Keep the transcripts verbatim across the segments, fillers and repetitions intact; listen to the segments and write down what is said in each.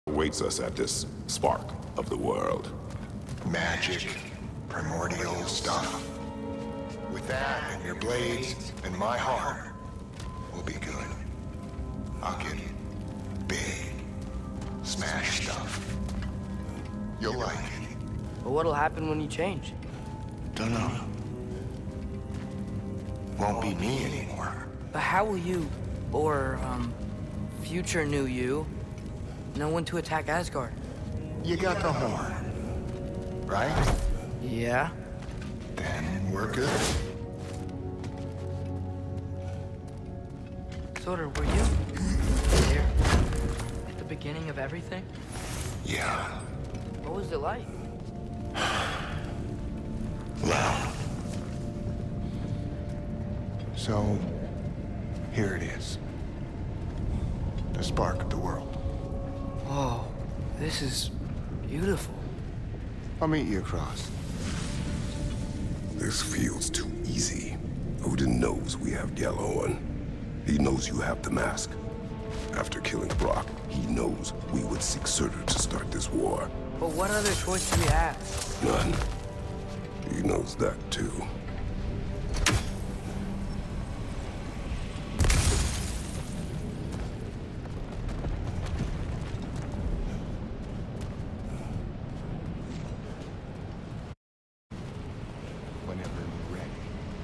Awaits us at this spark of the world. Magic, primordial stuff. With that and your blades and my heart, we'll be good. I'll get big, smash stuff. You'll like it. But what'll happen when you change? Dunno. Won't be me anymore. But how will you, or, um, future new you, know when to attack Asgard? You got the horn, right? Yeah? Then we're good. Sorter, were you there at the beginning of everything? Yeah. What was it like? Well. So, here it is. The spark of the world. Whoa, this is beautiful. I'll meet you across. This feels too easy. Odin knows we have Gjallarhorn. He knows you have the mask. After killing Brock, he knows we would seek Surtur to start this war. But what other choice do we have? None. He knows that too. Whenever you're ready.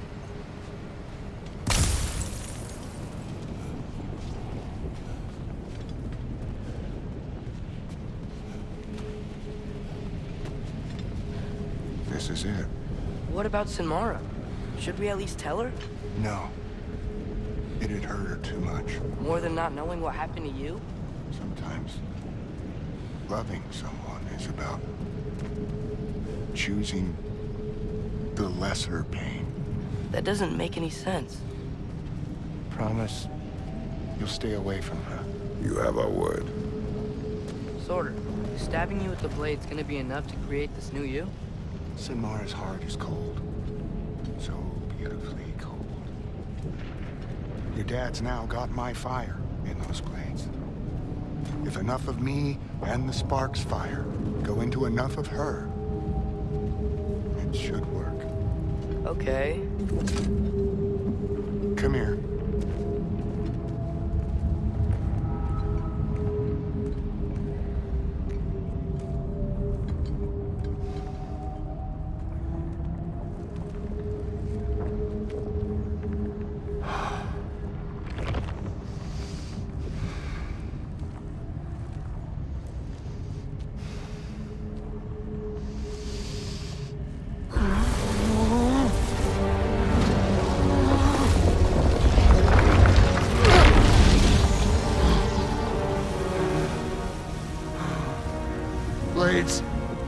This is it. What about Sinmara? Should we at least tell her? No. It'd hurt her too much. More than not knowing what happened to you? Sometimes loving someone is about choosing the lesser pain. That doesn't make any sense. Promise you'll stay away from her. You have our word. Sorter, stabbing you with the blade's gonna be enough to create this new you? Sinmara's heart is cold. So beautifully cold. Your dad's now got my fire in those blades. If enough of me and the spark's fire go into enough of her, it should work. Okay. Come here. Blades.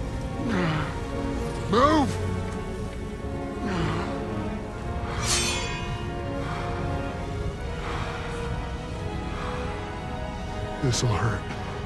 Move! This'll hurt.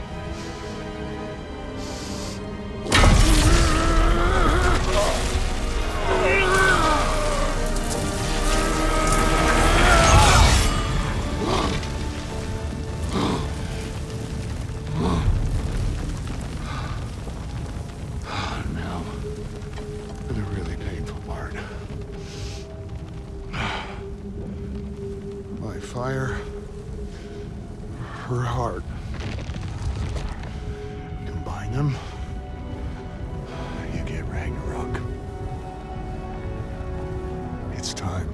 Fire, her heart. Combine them, you get Ragnarök. It's time.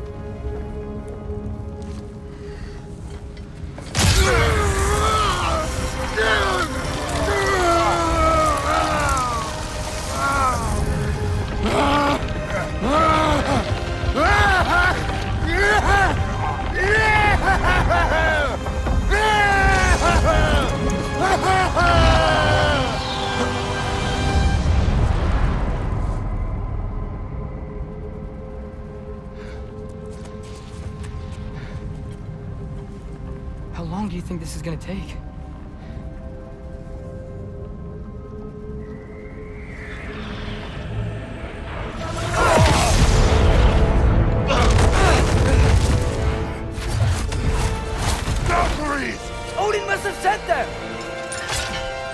How long do you think this is gonna take? Odin must have sent them!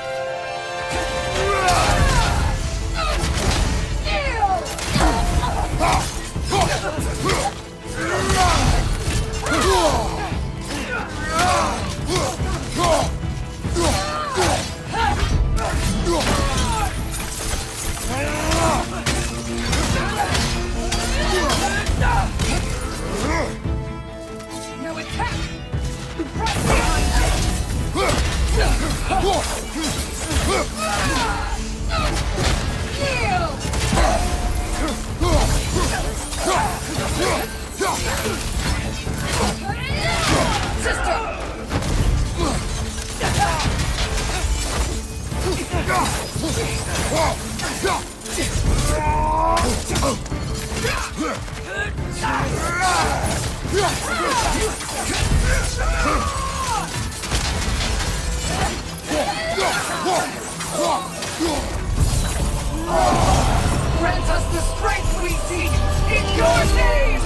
Grant us the strength we seek in your name!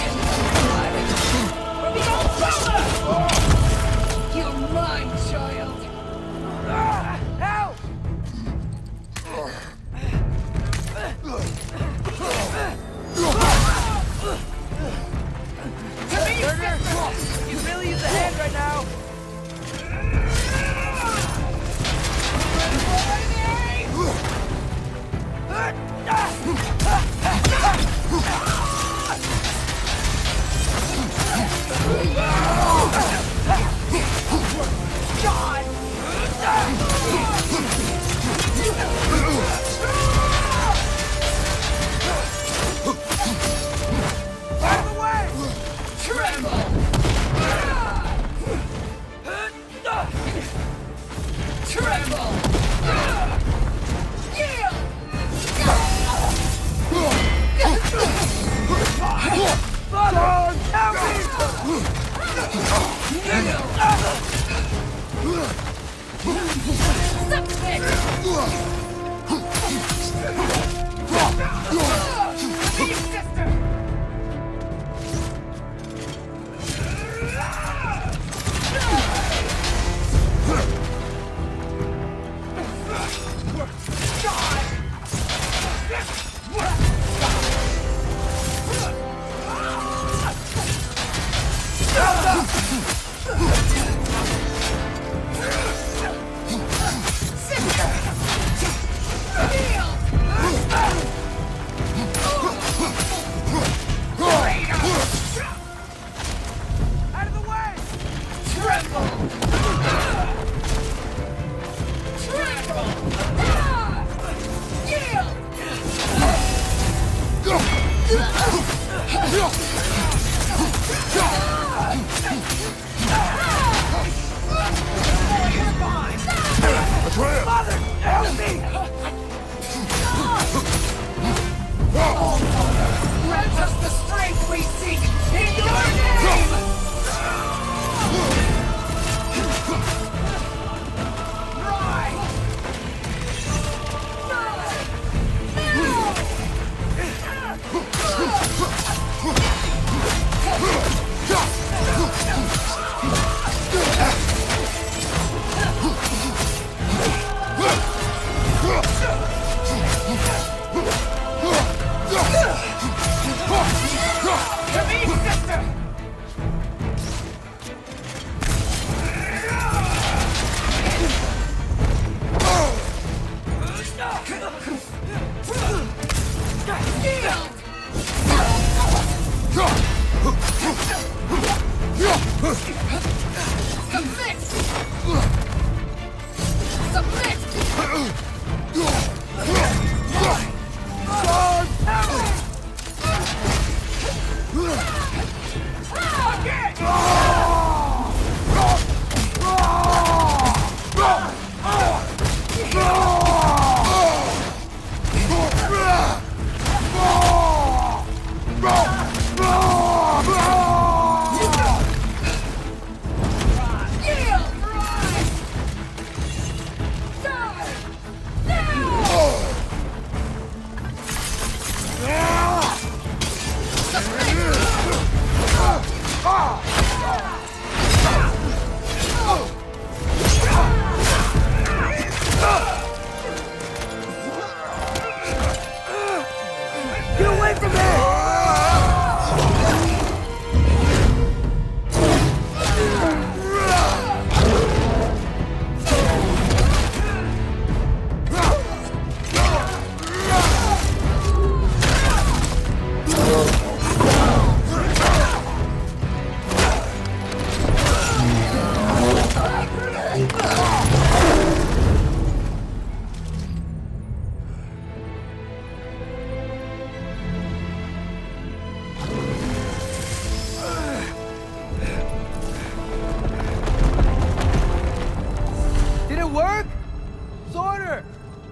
For the old brother! You're mine, child! Help! To me, sister! You really use a hand right now. Grant us the strength we seek in your name! To me, sister! Submit! Submit!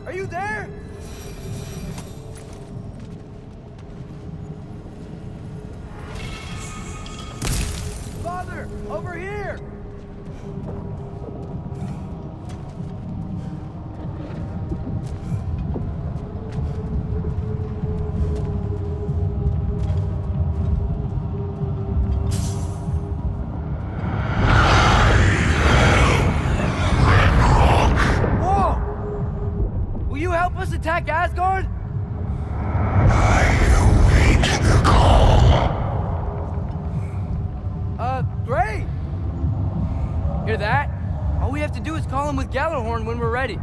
Are you there? Father, over here! Attack Asgard? I await the call. Uh, great! Hear that? All we have to do is call him with Gjallarhorn when we're ready.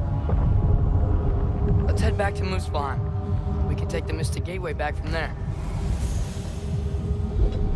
Let's head back to Muspelheim. We can take the Mystic Gateway back from there.